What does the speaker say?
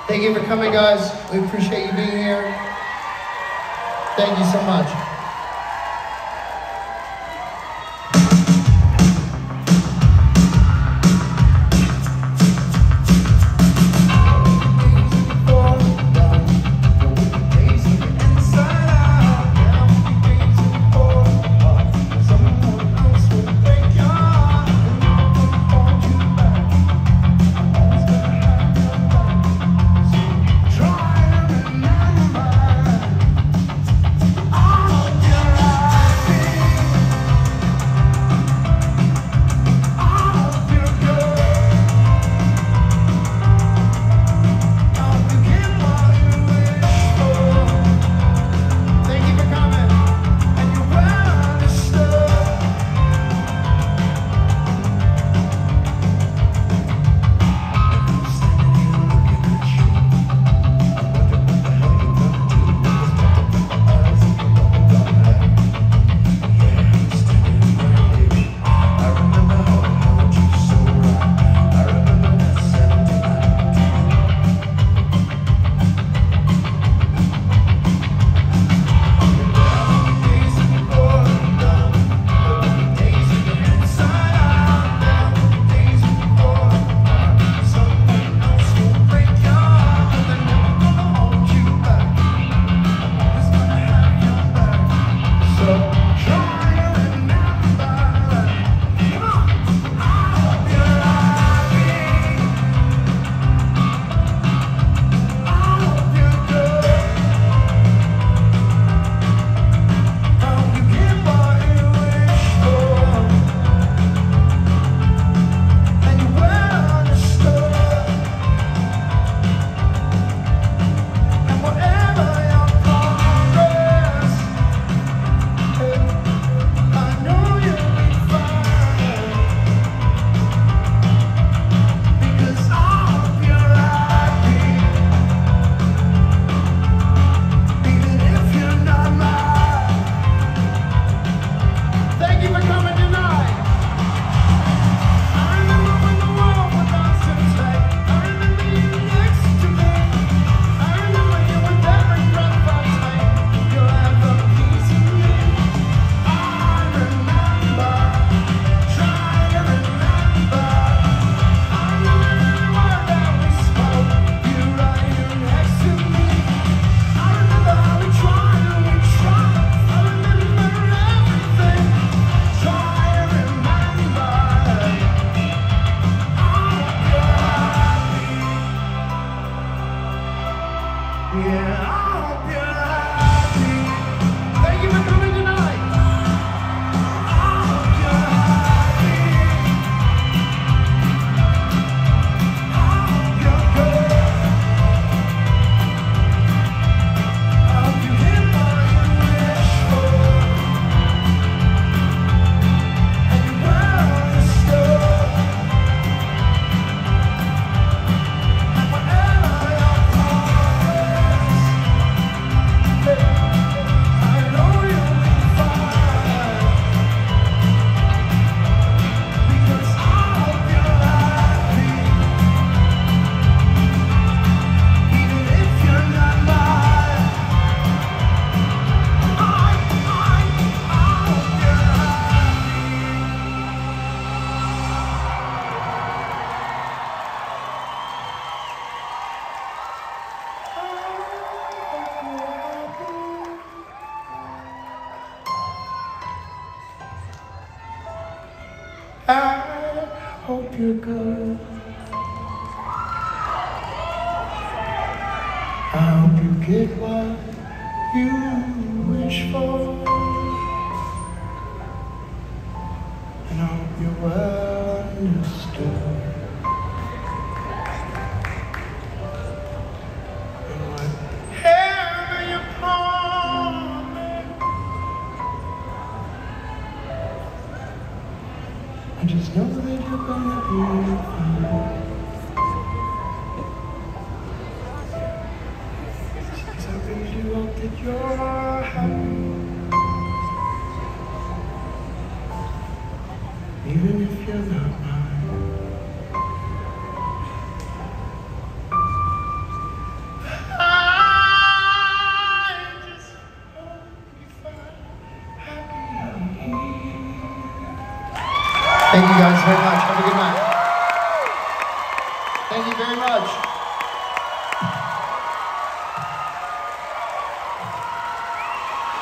Thank you for coming, guys. We appreciate you being here. Thank you so much. I hope you're good. I hope you get what you wish for. And I hope you're well understood. And whatever you promise, I just know that you're gonna be fine. I really hope that you're happy, even if you're not mine. Thank you guys very much. Have a good night. Thank you very much.